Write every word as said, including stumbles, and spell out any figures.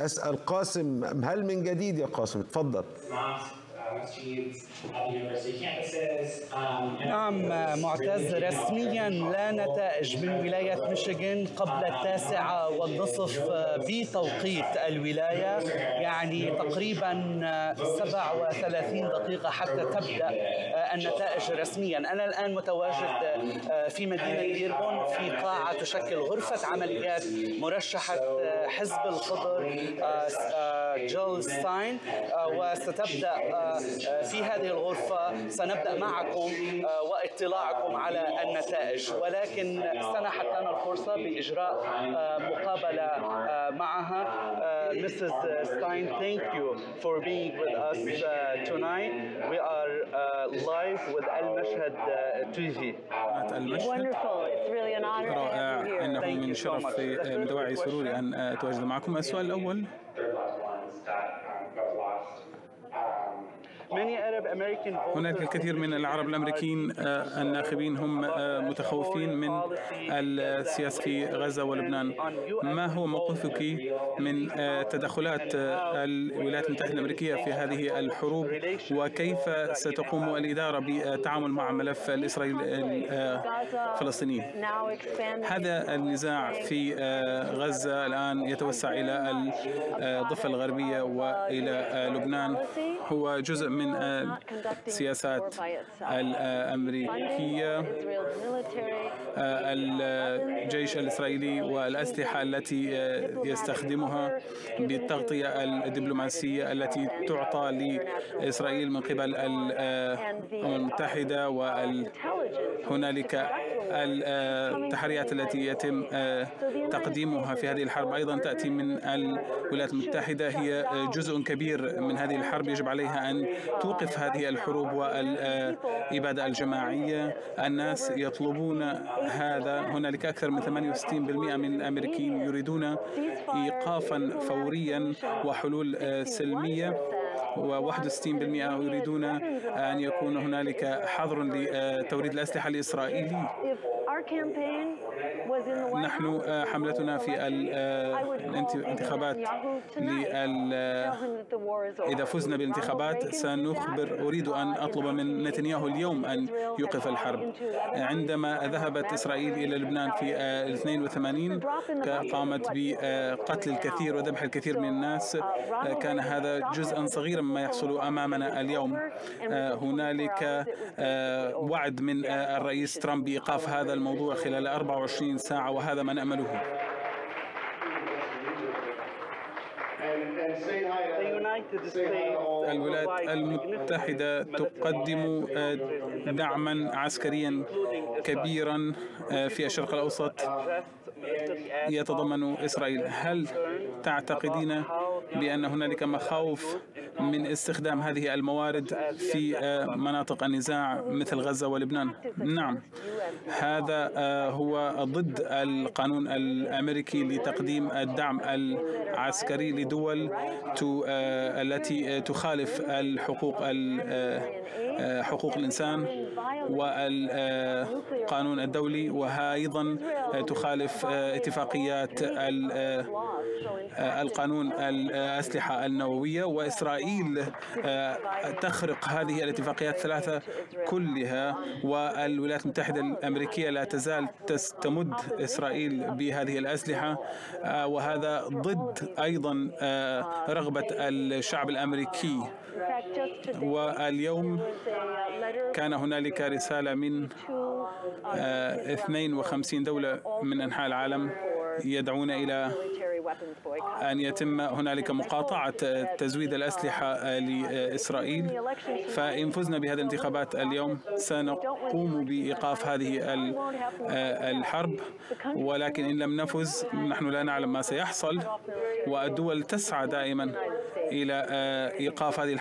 أسأل قاسم، هل من جديد يا قاسم؟ تفضل. نعم معتز، رسميا لا نتائج من ولاية ميشيغان قبل التاسعة والنصف بتوقيت الولاية، يعني تقريبا سبع وثلاثين دقيقة حتى تبدأ النتائج رسميا. أنا الآن متواجد في مدينة ديربون في قاعة تشكل غرفة عمليات مرشحة حزب الخضر جيل ستاين، وستبدأ في هذه الغرفة سنبدأ معكم واطلاعكم على النتائج، ولكن سنحت لنا الفرصة بإجراء مقابلة معها. Missus Stein, thank you for being with us tonight. We are live with المشهد تي في. رائع، إنه من شرف من دواعي سروري أن أتواجد معكم. السؤال الأول: هناك الكثير من العرب الأمريكيين الناخبين هم متخوفين من السياسة في غزة ولبنان. ما هو موقفك من تدخلات الولايات المتحدة الأمريكية في هذه الحروب، وكيف ستقوم الإدارة بالتعامل مع ملف الإسرائيلي الفلسطيني؟ هذا النزاع في غزة الآن يتوسع إلى الضفة الغربية وإلى لبنان، هو جزء من السياسات الأمريكية. الجيش الإسرائيلي والأسلحة التي يستخدمها بالتغطية الدبلوماسية التي تعطى لإسرائيل من قبل الأمم المتحدة، وهنالك التحريات التي يتم تقديمها في هذه الحرب أيضا تأتي من الولايات المتحدة. هي جزء كبير من هذه الحرب، يجب عليها أن توقف هذه الحروب والإبادة الجماعية. الناس يطلبون هذا. هنالك أكثر من ثمانية وستين بالمئة من الأمريكيين يريدون إيقافا فوريا وحلول سلمية، وواحد وستين بالمئة يريدون أن يكون هنالك حظر لتوريد الأسلحة الإسرائيلي. نحن حملتنا في الانتخابات إذا فزنا بالانتخابات سنخبر، أريد أن أطلب من نتنياهو اليوم أن يوقف الحرب. عندما ذهبت إسرائيل إلى لبنان في اثنين وثمانين قامت بقتل الكثير وذبح الكثير من الناس. كان هذا جزءا صغيرا مما يحصل أمامنا اليوم. هنالك وعد من الرئيس ترامب بإيقاف هذا الموضوع خلال أربع وعشرين ساعة، وهذا ما نأمله. الولايات المتحدة تقدم دعما عسكريا كبيرا في الشرق الأوسط يتضمن إسرائيل. هل تعتقدين بأن هنالك مخاوف من استخدام هذه الموارد في مناطق النزاع مثل غزة ولبنان؟ نعم، هذا هو ضد القانون الأمريكي لتقديم الدعم العسكري لدول التي تخالف الحقوق حقوق الإنسان والقانون الدولي، وأيضا تخالف اتفاقيات القانون الأسلحة النووية. وإسرائيل تخرق هذه الاتفاقيات الثلاثة كلها، والولايات المتحدة الأمريكية لا تزال تمد إسرائيل بهذه الأسلحة، وهذا ضد أيضا رغبة الشعب الأمريكي. واليوم كان هنالك رسالة من اثنين وخمسين دولة من أنحاء العالم يدعون إلى أن يتم هنالك مقاطعة تزويد الأسلحة لإسرائيل. فإن فزنا بهذه الانتخابات اليوم سنقوم بإيقاف هذه الحرب، ولكن إن لم نفز نحن لا نعلم ما سيحصل، والدول تسعى دائما إلى إيقاف هذه